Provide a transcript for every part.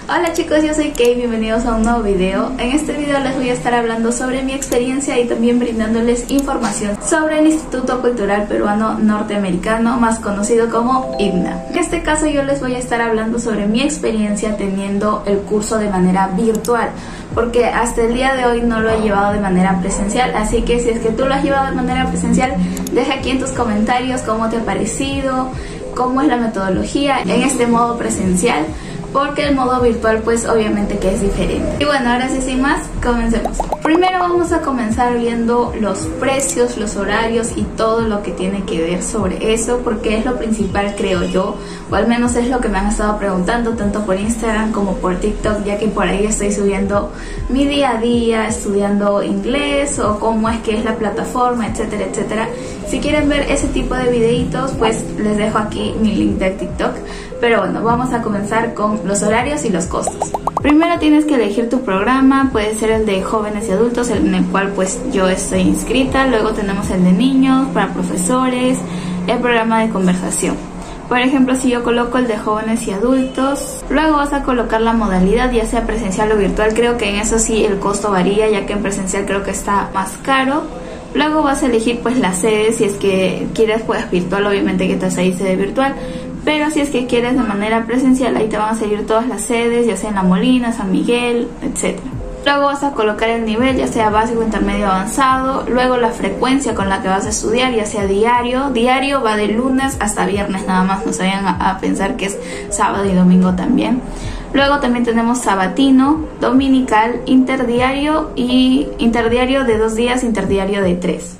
Hola chicos, yo soy Kay, bienvenidos a un nuevo video. En este video les voy a estar hablando sobre mi experiencia y también brindándoles información sobre el Instituto Cultural Peruano Norteamericano, más conocido como IPNA. En este caso yo les voy a estar hablando sobre mi experiencia teniendo el curso de manera virtual, porque hasta el día de hoy no lo he llevado de manera presencial, así que si es que tú lo has llevado de manera presencial, deja aquí en tus comentarios cómo te ha parecido, cómo es la metodología en este modo presencial, porque el modo virtual pues obviamente que es diferente. Y bueno, ahora sí sin más, comencemos. Primero vamos a comenzar viendo los precios, los horarios y todo lo que tiene que ver sobre eso, porque es lo principal, creo yo, o al menos es lo que me han estado preguntando tanto por Instagram como por TikTok, ya que por ahí estoy subiendo mi día a día estudiando inglés o cómo es que es la plataforma, etcétera, etcétera. Si quieren ver ese tipo de videitos, pues les dejo aquí mi link de TikTok. Pero bueno, vamos a comenzar con los horarios y los costos. Primero tienes que elegir tu programa, puede ser el de jóvenes y adultos, en el cual pues yo estoy inscrita. Luego tenemos el de niños, para profesores, el programa de conversación. Por ejemplo, si yo coloco el de jóvenes y adultos, luego vas a colocar la modalidad, ya sea presencial o virtual. Creo que en eso sí el costo varía, ya que en presencial creo que está más caro. Luego vas a elegir pues la sede, si es que quieres pues virtual, obviamente que estás ahí sede virtual. Pero si es que quieres de manera presencial, ahí te van a salir todas las sedes, ya sea en La Molina, San Miguel, etc. Luego vas a colocar el nivel, ya sea básico, intermedio, avanzado. Luego la frecuencia con la que vas a estudiar, ya sea diario. Diario va de lunes hasta viernes nada más, no se vayan a pensar que es sábado y domingo también. Luego también tenemos sabatino, dominical, interdiario y interdiario de 2 días, interdiario de 3.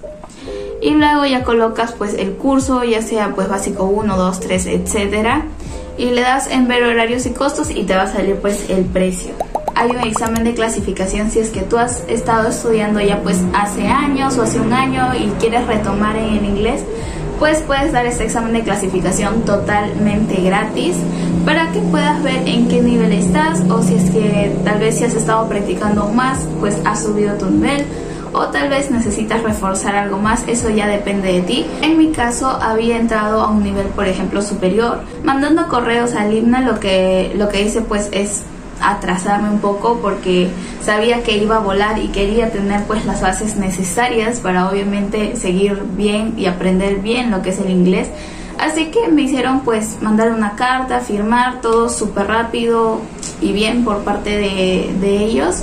Y luego ya colocas pues el curso, ya sea pues básico 1, 2, 3, etcétera, y le das en ver horarios y costos y te va a salir pues el precio. Hay un examen de clasificación si es que tú has estado estudiando ya pues hace años o hace un año y quieres retomar en el inglés, pues puedes dar este examen de clasificación totalmente gratis para que puedas ver en qué nivel estás, o si es que tal vez si has estado practicando más pues has subido tu nivel, o tal vez necesitas reforzar algo más, eso ya depende de ti. En mi caso había entrado a un nivel, por ejemplo, superior, mandando correos al IPNA. Lo que hice pues es atrasarme un poco, porque sabía que iba a volar y quería tener pues las bases necesarias para obviamente seguir bien y aprender bien lo que es el inglés. Así que me hicieron pues mandar una carta, firmar, todo súper rápido y bien por parte de ellos.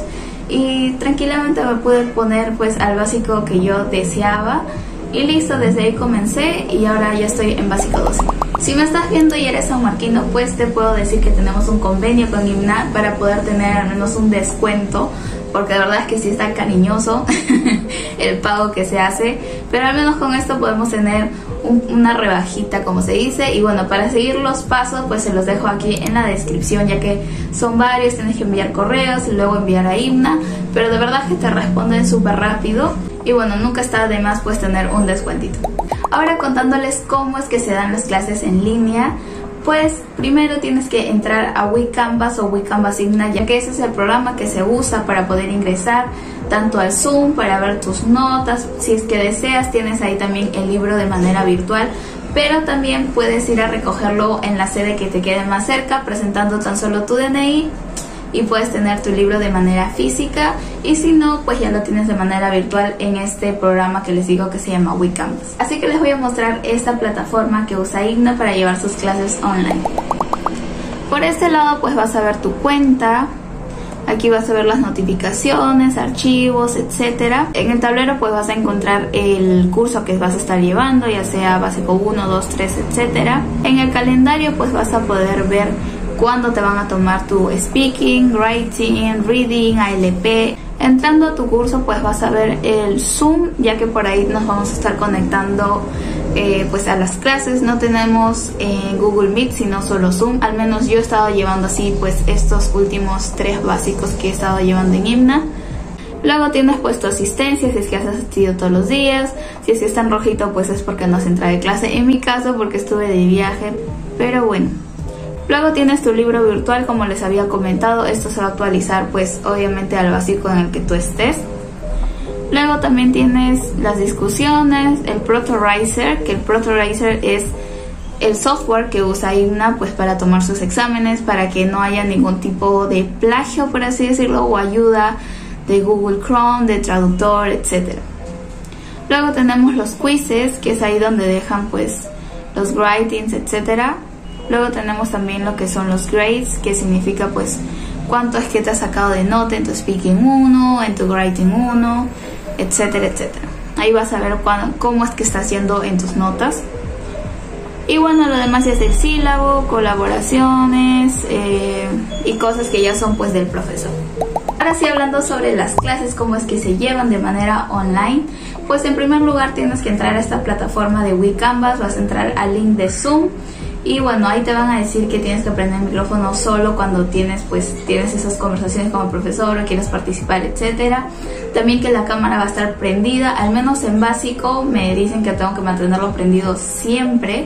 Y tranquilamente me pude poner pues al básico que yo deseaba y listo, desde ahí comencé y ahora ya estoy en básico 12. Si me estás viendo y eres sanmarquino, pues te puedo decir que tenemos un convenio con IPNA para poder tener al menos un descuento, porque de verdad es que sí está cariñoso el pago que se hace, pero al menos con esto podemos tener una rebajita, como se dice. Y bueno, para seguir los pasos pues se los dejo aquí en la descripción, ya que son varios, tienes que enviar correos y luego enviar a IPNA, pero de verdad que te responden súper rápido y bueno, nunca está de más pues tener un descuentito. Ahora contándoles cómo es que se dan las clases en línea, pues primero tienes que entrar a WeCanvas o WeCanvas IPNA, ya que ese es el programa que se usa para poder ingresar tanto al Zoom, para ver tus notas. Si es que deseas, tienes ahí también el libro de manera virtual, pero también puedes ir a recogerlo en la sede que te quede más cerca, presentando tan solo tu DNI, y puedes tener tu libro de manera física, y si no, pues ya lo tienes de manera virtual en este programa que les digo que se llama WeCanvas. Así que les voy a mostrar esta plataforma que usa IPNA para llevar sus clases online. Por este lado pues vas a ver tu cuenta, aquí vas a ver las notificaciones, archivos, etcétera. En el tablero pues vas a encontrar el curso que vas a estar llevando, ya sea básico 1, 2, 3, etcétera. En el calendario pues vas a poder ver cuándo te van a tomar tu speaking, writing, reading, ALP. Entrando a tu curso pues vas a ver el Zoom, ya que por ahí nos vamos a estar conectando pues a las clases. No tenemos Google Meet, sino solo Zoom. Al menos yo he estado llevando así pues estos últimos 3 básicos que he estado llevando en IPNA. Luego tienes pues tu asistencia, si es que has asistido todos los días. Si es que está en rojito pues es porque no has entrado de clase, en mi caso porque estuve de viaje, pero bueno. Luego tienes tu libro virtual, como les había comentado. Esto se va a actualizar pues obviamente al básico en el que tú estés. Luego también tienes las discusiones, el Protorizer, que el Protorizer es el software que usa IGNA pues para tomar sus exámenes, para que no haya ningún tipo de plagio, por así decirlo, o ayuda de Google Chrome, de traductor, etc. Luego tenemos los quizzes, que es ahí donde dejan pues los writings, etc. Luego tenemos también lo que son los grades, que significa pues cuánto es que te has sacado de nota en tu speaking 1, en tu writing 1, etcétera, etcétera. Ahí vas a ver cómo es que estás yendo en tus notas. Y bueno, lo demás ya es el sílabo, colaboraciones y cosas que ya son pues del profesor. Ahora sí, hablando sobre las clases, cómo es que se llevan de manera online, pues en primer lugar tienes que entrar a esta plataforma de WeCanvas, vas a entrar al link de Zoom y bueno, ahí te van a decir que tienes que aprender el micrófono solo cuando tienes esas conversaciones con el profesor o quieres participar, etcétera. También que la cámara va a estar prendida, al menos en básico me dicen que tengo que mantenerlo prendido siempre.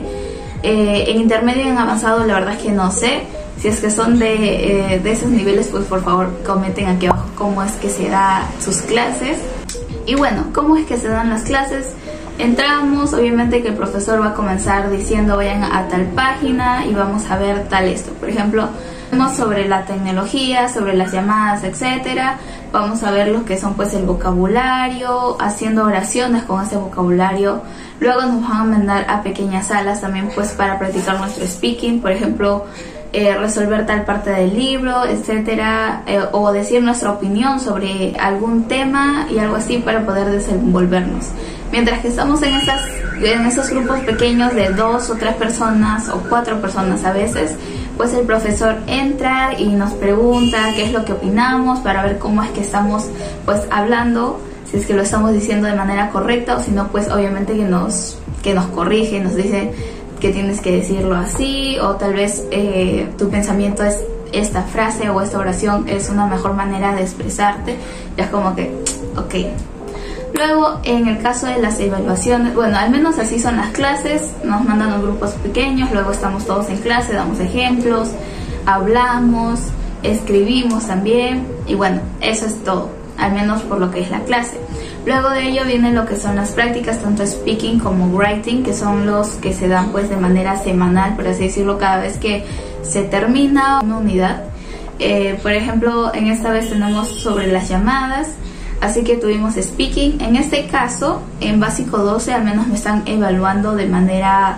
En intermedio y en avanzado la verdad es que no sé. Si es que son de esos niveles, pues por favor comenten aquí abajo cómo es que se dan sus clases. Y bueno, ¿cómo es que se dan las clases? Entramos, obviamente que el profesor va a comenzar diciendo vayan a tal página y vamos a ver tal esto. Por ejemplo, vemos sobre la tecnología, sobre las llamadas, etcétera. Vamos a ver lo que son pues el vocabulario, haciendo oraciones con ese vocabulario. Luego nos van a mandar a pequeñas salas también pues para practicar nuestro speaking, por ejemplo, resolver tal parte del libro, etcétera, o decir nuestra opinión sobre algún tema y algo así para poder desenvolvernos. Mientras que estamos en esos grupos pequeños de 2 o 3 personas o 4 personas a veces, pues el profesor entra y nos pregunta qué es lo que opinamos para ver cómo es que estamos pues hablando, si es que lo estamos diciendo de manera correcta o si no pues obviamente que nos corrige, nos dice que tienes que decirlo así o tal vez tu pensamiento es esta frase o esta oración es una mejor manera de expresarte. Ya es como que ok. Luego en el caso de las evaluaciones, bueno, al menos así son las clases, nos mandan en grupos pequeños, luego estamos todos en clase, damos ejemplos, hablamos, escribimos también y bueno, eso es todo, al menos por lo que es la clase. Luego de ello vienen lo que son las prácticas, tanto speaking como writing, que son los que se dan pues de manera semanal, por así decirlo, cada vez que se termina una unidad. Por ejemplo, en esta vez tenemos sobre las llamadas, así que tuvimos speaking. En este caso, en básico 12 al menos me están evaluando de manera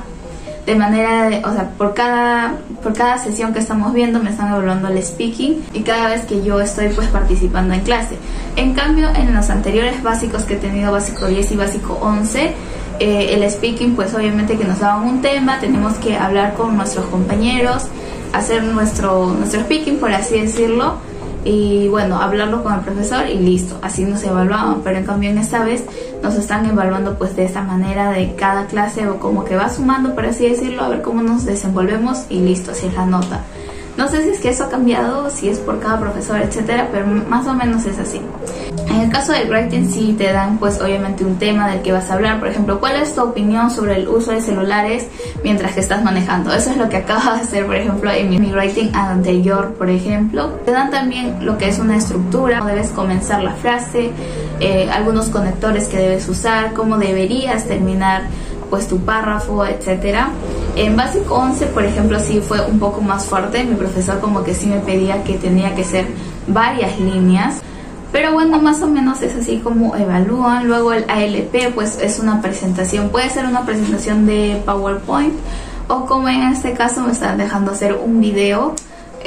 o sea, por cada sesión que estamos viendo me están evaluando el speaking y cada vez que yo estoy pues participando en clase. En cambio, en los anteriores básicos que he tenido, básico 10 y básico 11, el speaking pues obviamente que nos daban un tema, tenemos que hablar con nuestros compañeros, hacer nuestro speaking, por así decirlo, y bueno, hablarlo con el profesor y listo, así nos evaluaban. Pero en cambio en esta vez nos están evaluando pues de esta manera de cada clase, o como que va sumando, por así decirlo, a ver cómo nos desenvolvemos y listo, así es la nota. No sé si es que eso ha cambiado, si es por cada profesor, etcétera, pero más o menos es así. En el caso del writing sí te dan pues obviamente un tema del que vas a hablar. Por ejemplo, ¿cuál es tu opinión sobre el uso de celulares mientras que estás manejando? Eso es lo que acabo de hacer, por ejemplo, en mi writing anterior, por ejemplo. Te dan también lo que es una estructura, cómo debes comenzar la frase, algunos conectores que debes usar, cómo deberías terminar pues tu párrafo, etcétera. En básico 11, por ejemplo, sí fue un poco más fuerte. Mi profesor como que sí me pedía que tenía que ser varias líneas. Pero bueno, más o menos es así como evalúan. Luego el ALP pues es una presentación, puede ser una presentación de PowerPoint o como en este caso me están dejando hacer un video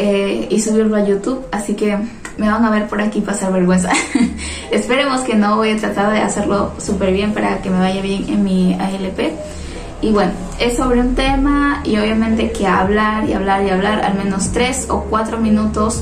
y subirlo a YouTube, así que me van a ver por aquí pasar vergüenza. Esperemos que no, voy a tratar de hacerlo súper bien para que me vaya bien en mi ALP. Y bueno, es sobre un tema y obviamente que hablar y hablar y hablar al menos 3 o 4 minutos.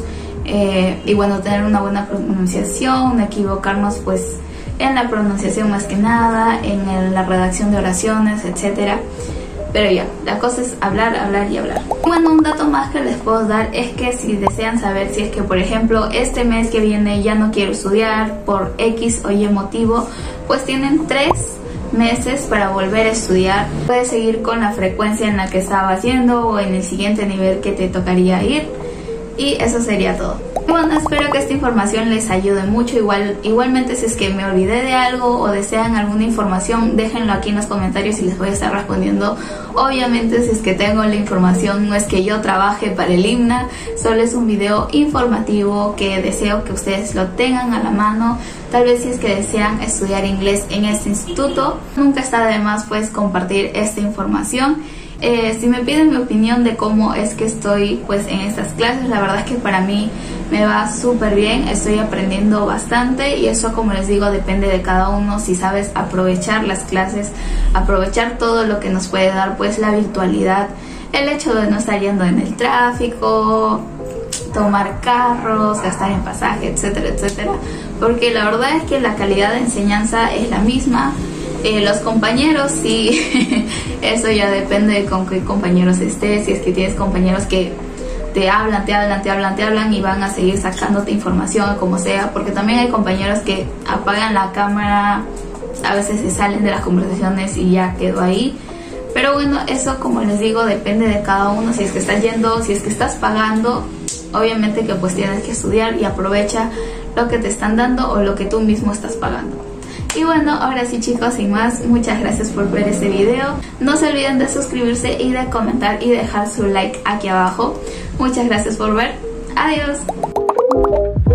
Y bueno, tener una buena pronunciación, no equivocarnos pues en la pronunciación más que nada, en la redacción de oraciones, etcétera. Pero ya, la cosa es hablar, hablar y hablar. Bueno, un dato más que les puedo dar es que si desean saber si es que, por ejemplo, este mes que viene ya no quiero estudiar por X o Y motivo, pues tienen 3 meses para volver a estudiar. Puedes seguir con la frecuencia en la que estaba haciendo o en el siguiente nivel que te tocaría ir. Y eso sería todo. bueno, espero que esta información les ayude mucho. Igualmente, si es que me olvidé de algo o desean alguna información, déjenlo aquí en los comentarios y les voy a estar respondiendo. Obviamente, si es que tengo la información, no es que yo trabaje para el IMNA, solo es un video informativo que deseo que ustedes lo tengan a la mano. Tal vez si es que desean estudiar inglés en este instituto, nunca está de más pues compartir esta información. Si me piden mi opinión de cómo es que estoy pues en estas clases, la verdad es que para mí me va súper bien, estoy aprendiendo bastante y eso, como les digo, depende de cada uno. Si sabes aprovechar las clases, aprovechar todo lo que nos puede dar pues la virtualidad, el hecho de no estar yendo en el tráfico, tomar carros, gastar en pasaje, etcétera, etcétera, porque la verdad es que la calidad de enseñanza es la misma. Los compañeros, sí, eso ya depende de con qué compañeros estés. Si es que tienes compañeros que te hablan y van a seguir sacándote información como sea, porque también hay compañeros que apagan la cámara, a veces se salen de las conversaciones y ya quedó ahí. Pero bueno, eso, como les digo, depende de cada uno. Si es que estás yendo, si es que estás pagando, obviamente que pues tienes que estudiar y aprovecha lo que te están dando o lo que tú mismo estás pagando. Y bueno, ahora sí, chicos, sin más, muchas gracias por ver este video. No se olviden de suscribirse y de comentar y dejar su like aquí abajo. Muchas gracias por ver. Adiós.